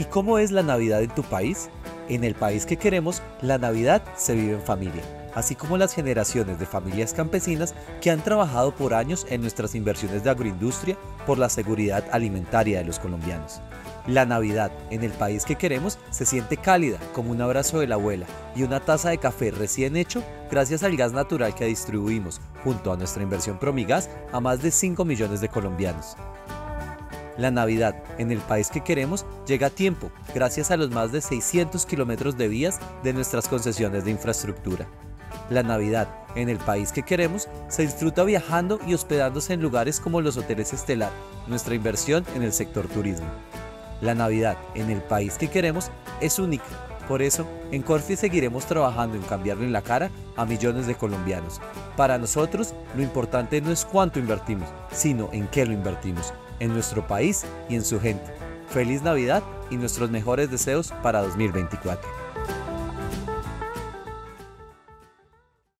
cómo es la Navidad en tu país? En el país que queremos, la Navidad se vive en familia, así como las generaciones de familias campesinas que han trabajado por años en nuestras inversiones de agroindustria por la seguridad alimentaria de los colombianos. La Navidad en el país que queremos se siente cálida como un abrazo de la abuela y una taza de café recién hecho gracias al gas natural que distribuimos junto a nuestra inversión Promigas a más de 5 millones de colombianos. La Navidad en el país que queremos llega a tiempo gracias a los más de 600 kilómetros de vías de nuestras concesiones de infraestructura. La Navidad en el país que queremos se disfruta viajando y hospedándose en lugares como los hoteles Estelar, nuestra inversión en el sector turismo. La Navidad en el país que queremos es única. Por eso, en Corfi seguiremos trabajando en cambiarle la cara a millones de colombianos. Para nosotros, lo importante no es cuánto invertimos, sino en qué lo invertimos, en nuestro país y en su gente. Feliz Navidad y nuestros mejores deseos para 2024.